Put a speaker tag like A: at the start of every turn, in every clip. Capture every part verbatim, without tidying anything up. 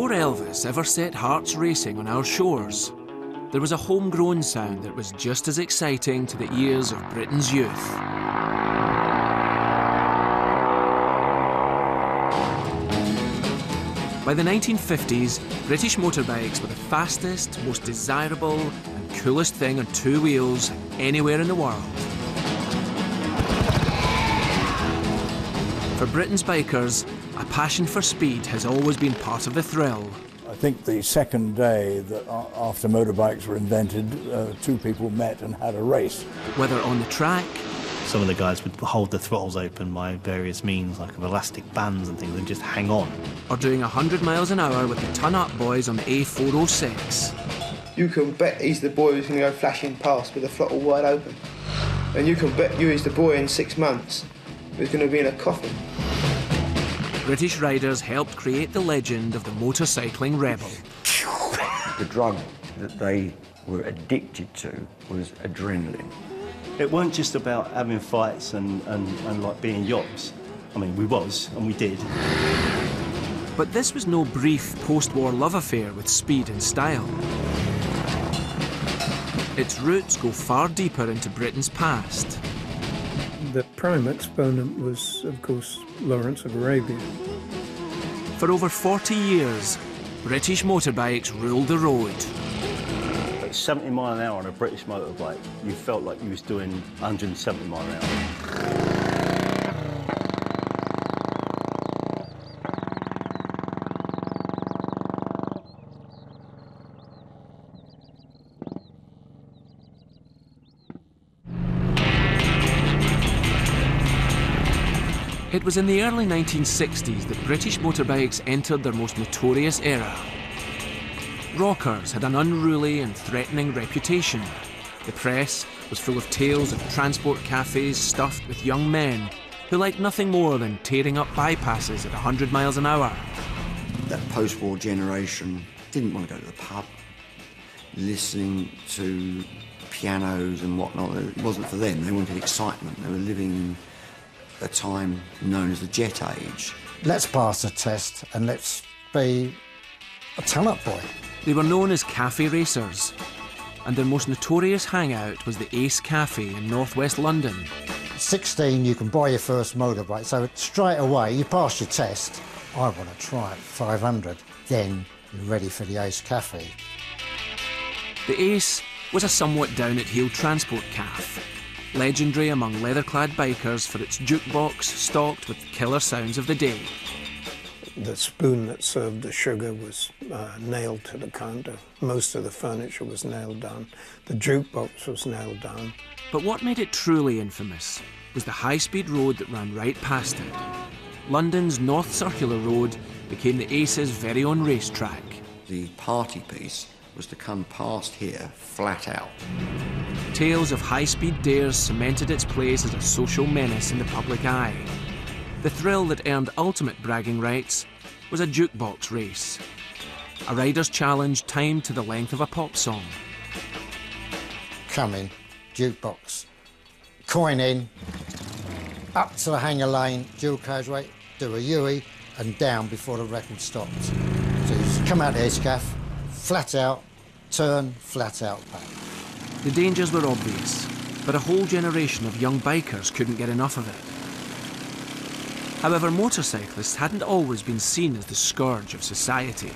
A: Before Elvis ever set hearts racing on our shores, there was a homegrown sound that was just as exciting to the ears of Britain's youth. By the nineteen fifties, British motorbikes were the fastest, most desirable and coolest thing on two wheels anywhere in the world. For Britain's bikers, a passion for speed has always been part of the thrill.
B: I think the second day that after motorbikes were invented, uh, two people met and had a race.
A: Whether on the track,
C: some of the guys would hold the throttles open by various means, like of elastic bands and things, and just hang on.
A: Or doing one hundred miles an hour with the ton-up boys on the A four oh six.
D: You can bet he's the boy who's going to go flashing past with the throttle wide open. And you can bet you he's the boy in six months who's going to be in a coffin.
A: British riders helped create the legend of the motorcycling rebel.
E: The drug that they were addicted to was adrenaline.
C: It weren't just about having fights and, and, and like being yobs. I mean, we was, and we did.
A: But this was no brief post-war love affair with speed and style. Its roots go far deeper into Britain's past.
F: The prime exponent was, of course, Lawrence of Arabia.
A: For over forty years, British motorbikes ruled the road.
C: At seventy mile an hour on a British motorbike, you felt like you was doing one hundred seventy mile an hour.
A: It was in the early nineteen sixties that British motorbikes entered their most notorious era. Rockers had an unruly and threatening reputation. The press was full of tales of transport cafes stuffed with young men who liked nothing more than tearing up bypasses at one hundred miles an hour.
E: That post-war generation didn't want to go to the pub, listening to pianos and whatnot. It wasn't for them. They wanted excitement. They were living a time known as the jet age.
G: Let's pass the test and let's be a ton-up boy.
A: They were known as cafe racers, and their most notorious hangout was the Ace Cafe in northwest London.
G: sixteen, you can buy your first motorbike, so straight away you pass your test. I want to try it, five hundred. Then you're ready for the Ace Cafe.
A: The Ace was a somewhat down-at-heel transport cafe, legendary among leather-clad bikers for its jukebox stocked with killer sounds of the day.
F: The spoon that served the sugar was uh, nailed to the counter. Most of the furniture was nailed down. The jukebox was nailed down.
A: But what made it truly infamous was the high-speed road that ran right past it. London's North Circular Road became the Ace's very own racetrack.
E: The party piece was to come past here flat out.
A: Tales of high-speed dares cemented its place as a social menace in the public eye. The thrill that earned ultimate bragging rights was a jukebox race. A rider's challenge timed to the length of a pop song.
G: Come in, jukebox, coin in, up to the hanger lane, dual carriageway, do a U-E and down before the record stopped. So you just come out the Ace Cafe, flat out, turn, flat out back.
A: The dangers were obvious, but a whole generation of young bikers couldn't get enough of it. However, motorcyclists hadn't always been seen as the scourge of society.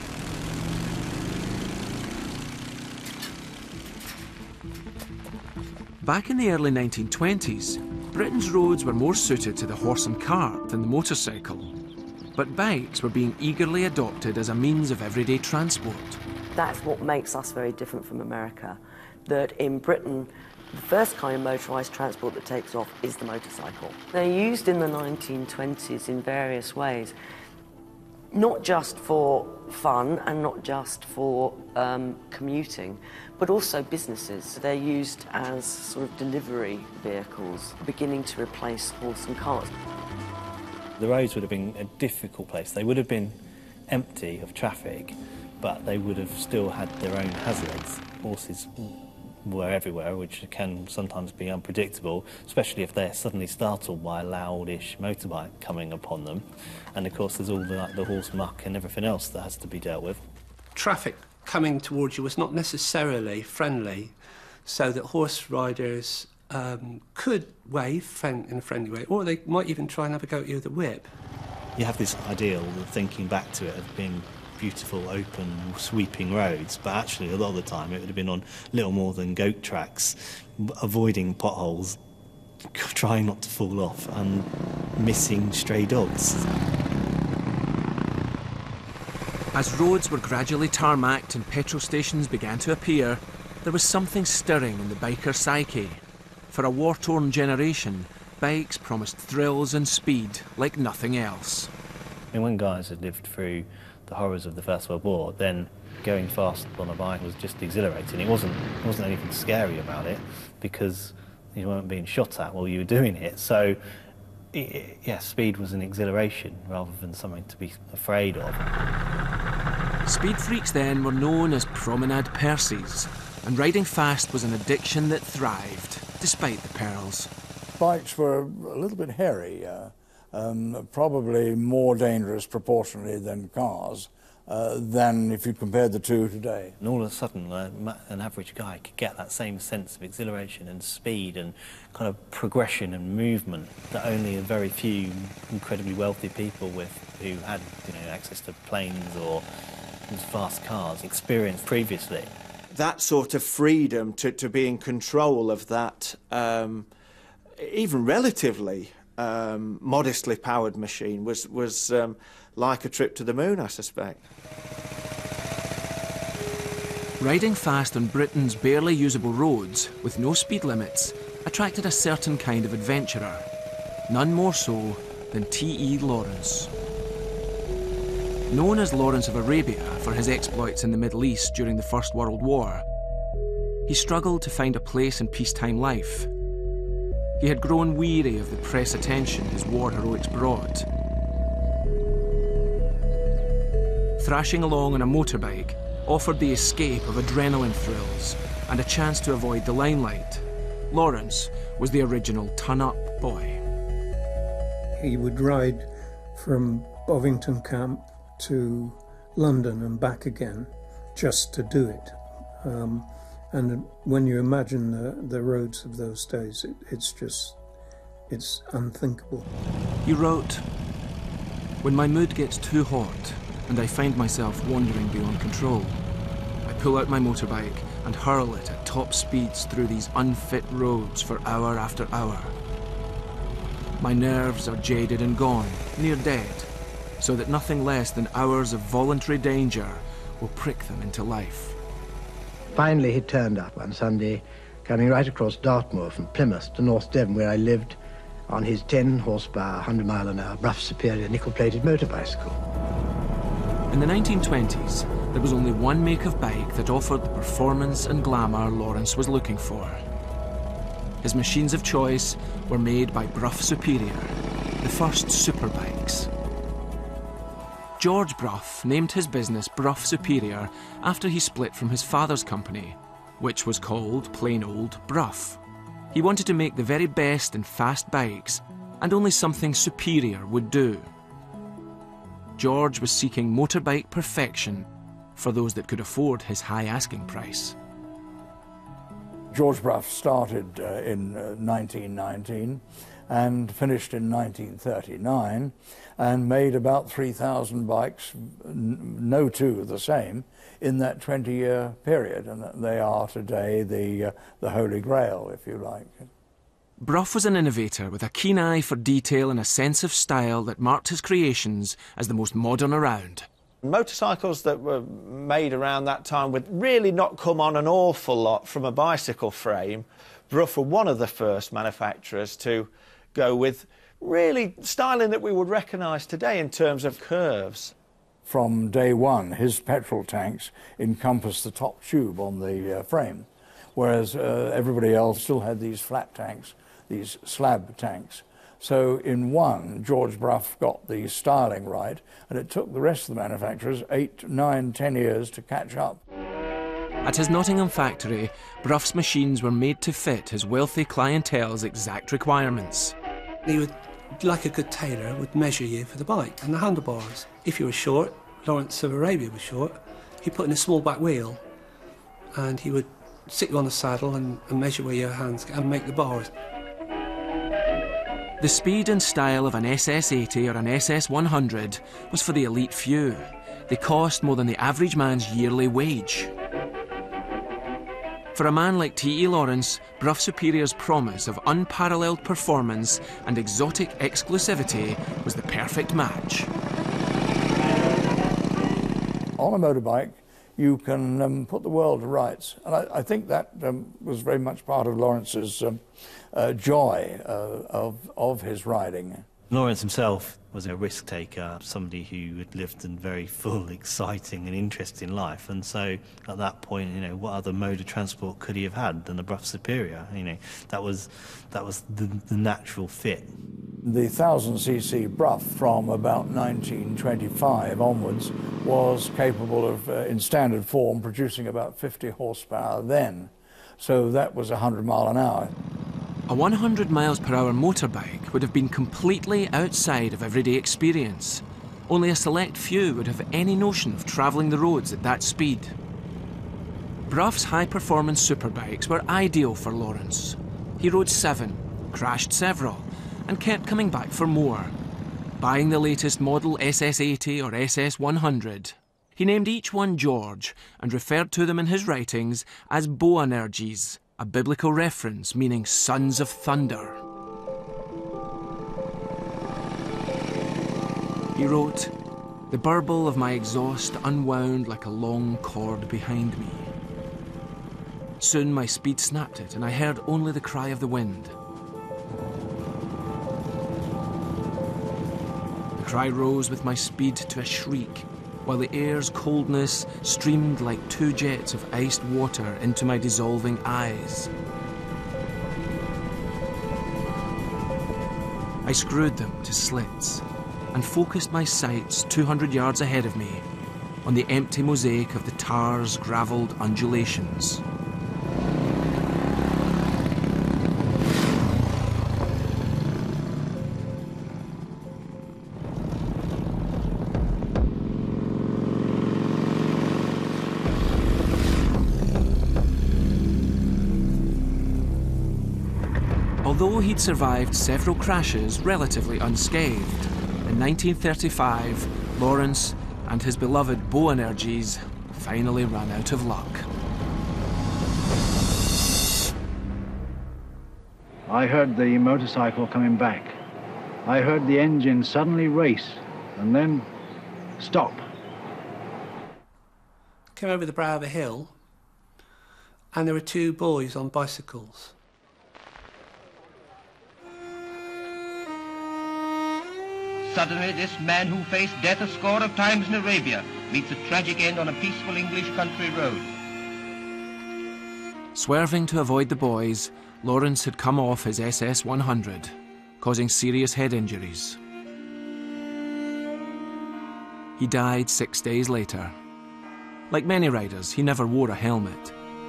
A: Back in the early nineteen twenties, Britain's roads were more suited to the horse and cart than the motorcycle. But bikes were being eagerly adopted as a means of everyday transport.
H: That's what makes us very different from America, that in Britain, the first kind of motorised transport that takes off is the motorcycle. They're used in the nineteen twenties in various ways, not just for fun and not just for um, commuting, but also businesses. They're used as sort of delivery vehicles, beginning to replace horse and cart.
C: The roads would have been a difficult place. They would have been empty of traffic, but they would have still had their own hazards. Horses
I: were everywhere, which can sometimes be unpredictable, especially if they're suddenly startled by a loudish motorbike coming upon them. And of course there's all the, like, the horse muck and everything else that has to be dealt with.
J: Traffic coming towards you was not necessarily friendly, so that horse riders um, could wave friend in a friendly way, or they might even try and have a go at you with a whip.
I: You have this ideal of thinking back to it of being beautiful, open, sweeping roads, but actually a lot of the time it would have been on little more than goat tracks, avoiding potholes, trying not to fall off, and missing stray dogs.
A: As roads were gradually tarmacked and petrol stations began to appear, there was something stirring in the biker psyche. For a war-torn generation, bikes promised thrills and speed like nothing else.
I: I mean, when guys had lived through the horrors of the First World War, then going fast on a bike was just exhilarating. It wasn't, it wasn't anything scary about it, because you weren't being shot at while you were doing it. So, it, yeah, speed was an exhilaration rather than something to be afraid of.
A: Speed freaks then were known as promenade Percies, and riding fast was an addiction that thrived, despite the perils.
B: Bikes were a little bit hairy, uh, um, probably more dangerous proportionally than cars, uh, than if you compared the two today.
I: And all of a sudden, uh, an average guy could get that same sense of exhilaration and speed and kind of progression and movement that only a very few incredibly wealthy people with who had, you know, access to planes or fast cars experienced previously.
K: That sort of freedom to, to be in control of that, um, even relatively um, modestly powered machine was, was um, like a trip to the moon, I suspect.
A: Riding fast on Britain's barely usable roads, with no speed limits, attracted a certain kind of adventurer, none more so than T E Lawrence. Known as Lawrence of Arabia for his exploits in the Middle East during the First World War, he struggled to find a place in peacetime life. He had grown weary of the press attention his war heroics brought. Thrashing along on a motorbike offered the escape of adrenaline thrills and a chance to avoid the limelight. Lawrence was the original ton-up boy.
F: He would ride from Bovington Camp to London and back again just to do it. Um, and when you imagine the, the roads of those days, it, it's just, it's unthinkable.
A: He wrote, "When my mood gets too hot and I find myself wandering beyond control, I pull out my motorbike and hurl it at top speeds through these unfit roads for hour after hour. My nerves are jaded and gone, near dead, so that nothing less than hours of voluntary danger will prick them into life."
L: Finally he turned up one Sunday, coming right across Dartmoor from Plymouth to North Devon, where I lived, on his ten horsepower, one hundred mile an hour, Brough Superior nickel-plated motor bicycle.
A: In the nineteen twenties, there was only one make of bike that offered the performance and glamour Lawrence was looking for. His machines of choice were made by Brough Superior, the first superbikes. George Brough named his business Brough Superior after he split from his father's company, which was called plain old Brough. He wanted to make the very best in fast bikes, and only something superior would do. George was seeking motorbike perfection for those that could afford his high asking price.
B: George Brough started uh, in uh, nineteen nineteen and finished in nineteen thirty-nine and made about three thousand bikes, no two the same, in that twenty-year period, and they are today the, uh, the holy grail, if you like.
A: Brough was an innovator with a keen eye for detail and a sense of style that marked his creations as the most modern around.
K: Motorcycles that were made around that time would really not come on an awful lot from a bicycle frame. Brough were one of the first manufacturers to go with really styling that we would recognise today in terms of curves.
B: From day one, his petrol tanks encompassed the top tube on the uh, frame, whereas uh, everybody else still had these flat tanks, these slab tanks. So in one, George Brough got the styling right, and it took the rest of the manufacturers eight, nine, ten years to catch up.
A: At his Nottingham factory, Bruff's machines were made to fit his wealthy clientele's exact requirements.
J: He would, like a good tailor, would measure you for the bike and the handlebars. If you were short, Lawrence of Arabia was short, he put in a small back wheel and he would sit you on the saddle and, and measure where your hands and make the bars.
A: The speed and style of an S S eighty or an S S one hundred was for the elite few. They cost more than the average man's yearly wage. For a man like T E Lawrence, Brough Superior's promise of unparalleled performance and exotic exclusivity was the perfect match.
B: On a motorbike, you can um, put the world to rights. And I, I think that um, was very much part of Lawrence's um, uh, joy uh, of, of his riding.
I: Lawrence himself was a risk taker, somebody who had lived a very full, exciting and interesting life, and so at that point, you know, what other mode of transport could he have had than the Brough Superior? You know, that was that was the, the natural fit.
B: The one thousand c c Brough from about nineteen twenty-five onwards was capable of, uh, in standard form, producing about fifty horsepower then, so that was one hundred mile an hour.
A: A one hundred miles per hour motorbike would have been completely outside of everyday experience. Only a select few would have any notion of travelling the roads at that speed. Brough's high-performance superbikes were ideal for Lawrence. He rode seven, crashed several, and kept coming back for more, buying the latest model S S eighty or S S one hundred. He named each one George and referred to them in his writings as Boanerges, a biblical reference meaning sons of thunder. He wrote, "The burble of my exhaust unwound like a long cord behind me. Soon my speed snapped it, and I heard only the cry of the wind. The cry rose with my speed to a shriek, while the air's coldness streamed like two jets of iced water into my dissolving eyes. I screwed them to slits and focused my sights two hundred yards ahead of me on the empty mosaic of the tar's gravelled undulations. Although he'd survived several crashes relatively unscathed, in nineteen thirty-five, Lawrence and his beloved Boanerges finally ran out of luck.
M: I heard the motorcycle coming back. I heard the engine suddenly race and then stop.
J: Came over the brow of a hill and there were two boys on bicycles.
N: Suddenly, this man who faced death a score of times in Arabia meets a tragic end on a peaceful English country road.
A: Swerving to avoid the boys, Lawrence had come off his S S one hundred, causing serious head injuries. He died six days later. Like many riders, he never wore a helmet.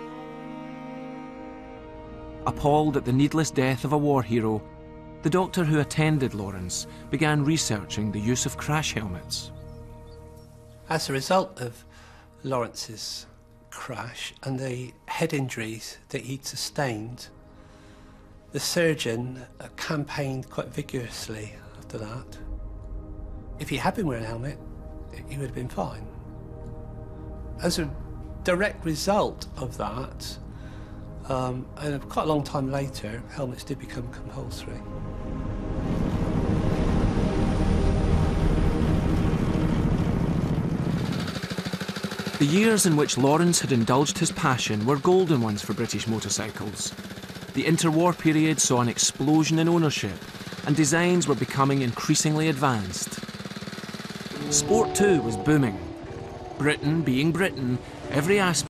A: Appalled at the needless death of a war hero, the doctor who attended Lawrence began researching the use of crash helmets.
J: As a result of Lawrence's crash and the head injuries that he'd sustained, the surgeon campaigned quite vigorously after that. If he had been wearing a helmet, he would have been fine. As a direct result of that, um, and quite a long time later, helmets did become compulsory.
A: The years in which Lawrence had indulged his passion were golden ones for British motorcycles. The interwar period saw an explosion in ownership, and designs were becoming increasingly advanced. Sport too was booming. Britain being Britain, every aspect